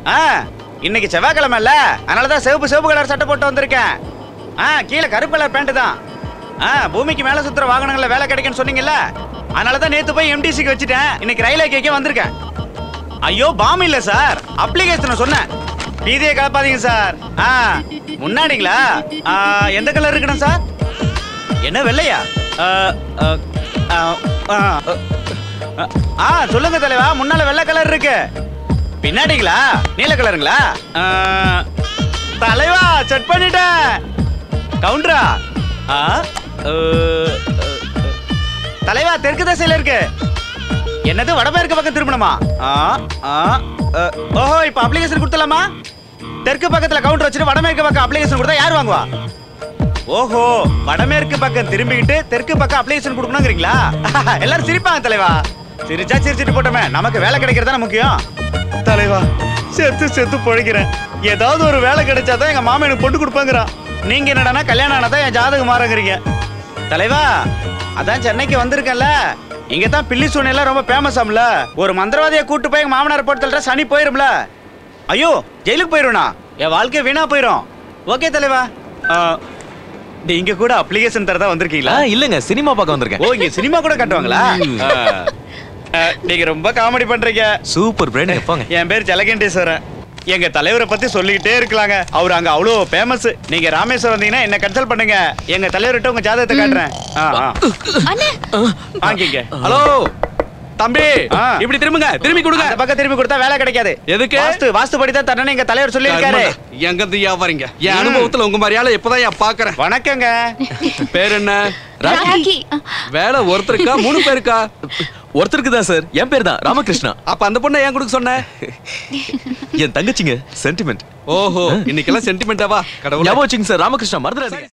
இன்னைக்கு செவ்வாய்க்கிழமை இல்ல, அதனாலதான் சிவப்பு கலர் சட்டை போட்டு வந்திருக்கேன். கீழே கருப்பு கலர் பேண்ட் தான். பூமிக்கு மேல சுத்துற வாகனங்கள்ல வேலை கிடைக்குன்னு சொன்னீங்கல்ல, அதனாலதான் நேத்து போய் எம்டிசிக்கு வச்சுட்டேன். இன்னைக்கு ரயில்வே கேட்க வந்திருக்கேன். ஐயோ பாம் இல்ல சார், அப்ளிகேஷன் சொன்னேன். பீதியை கலப்பாதீங்க சார். முன்னாடிங்களா? எந்த கலர் இருக்கணும் சார்? என்ன வெள்ளையா? சொல்லுங்க தலைவா. முன்னால வெள்ளை கலர் இருக்கு. பின்னாடிங்களா? நீல கலருங்களா? தலைவா செட் பண்ணிட்டேன். கவுண்டரா? தலைவா தெற்கு திசையில இருக்கு. என்னது வடமேற்கு பக்கம் திரும்பணுமா? ஓஹோ, இப்ப அப்ளிகேஷன் கொடுத்தலாமா? தெற்கு பக்கத்துல கவுண்டர் வச்சுட்டு வடமேற்கு பக்கம் அப்ளிகேஷன் கொடுத்தா யார் வாங்குவா? ஓஹோ, வடமேற்கு பக்கம் திரும்பிக்கிட்டு தெற்கு பக்கம் அப்ளிகேஷன் கொடுக்கணுங்கிறீங்களா? எல்லாரும் சிரிப்பாங்க தலைவா. சிரிச்சா சிரிச்சிட்டு போட்டோமே, நமக்கு வேலை கிடைக்கிறதா முக்கியம். தலைவா செத்து பொழைக்கிறேன். ஏதாவது ஒரு வேலை கிடைச்சாதான் எங்க மாமா எனக்கு பொண்ணு கொடுப்பாங்கிறான். நீங்க என்னடானா கல்யாணம் ஆனதான் என் ஜாதகம் மாறங்கிறீங்க. தலைவா அதான் சென்னைக்கு வந்திருக்கேன்ல, இங்க தான் பில்லி சூனியெல்லாம் ரொம்ப ஃபேமஸ் ஆம்ல. ஒரு மந்திரவாதியை கூட்டு போய் எங்க மாமனார் போட்டு சனி போயிரும்ல. ஐயோ ஜெயிலுக்கு போயிருவா, என் வாழ்க்கை வீணா போயிரும். ஓகே தலைவா. நீங்க கூட அப்ளிகேஷன் தரதா வந்திருக்கீங்களா? இல்லங்க, சினிமா பார்க்க வந்திருக்கேன். ஓ, இங்க சினிமா கூட காட்டுவாங்களா? நீங்க ரொம்ப காமெடி பண்றீங்க. Super brain. எப்பங்க? என் பேர் ஜலகண்டேஸ்வரன். எங்க தலைவரை பத்தி சொல்லிக்கிட்டே இருக்கலாங்க. அவர் அங்க அவ்வளோ ஃபேமஸ். நீங்க ராமேஸ்வரம் வந்தீங்கன்னா என்ன கன்சல்ட் பண்ணுங்க. எங்க தலைவர்கிட்ட உங்க ஜாதகத்தை காட்டுறேன். வாங்கிங்க. ஹலோ தம்பி, இப்படி திரும்புங்க. திரும்பி கொடுங்க. அந்த பக்கம் திரும்பி கொடுத்தா வேலை கிடைக்காது. எதுக்கு? வாஸ்து படி தான் தரணும் எங்க தலைவர் சொல்லியிருக்காரு. எங்க தியா வரீங்க? என் அனுபவத்துல உங்க மாதிரியால இப்பதான் பாக்குறேன். வணக்கங்க. பேர் என்ன? ராகி. வேலை ஒருத்தருக்கா 3 பேருக்கா? ஒருத்தருக்கு தான் சார். என் பேர் தான் ராமகிருஷ்ணா. அப்ப அந்த பொண்ணை ஏன் கொடுக்க சொன்ன? என் தங்கச்சிங்க. சென்டிமெண்ட். ஓஹோ, இன்னைக்கெல்லாம் சென்டிமெண்டாவா? கடவுளே. ஞாபகம் வச்சுங்க சார். ராமகிருஷ்ணா மறந்துடாதீங்க.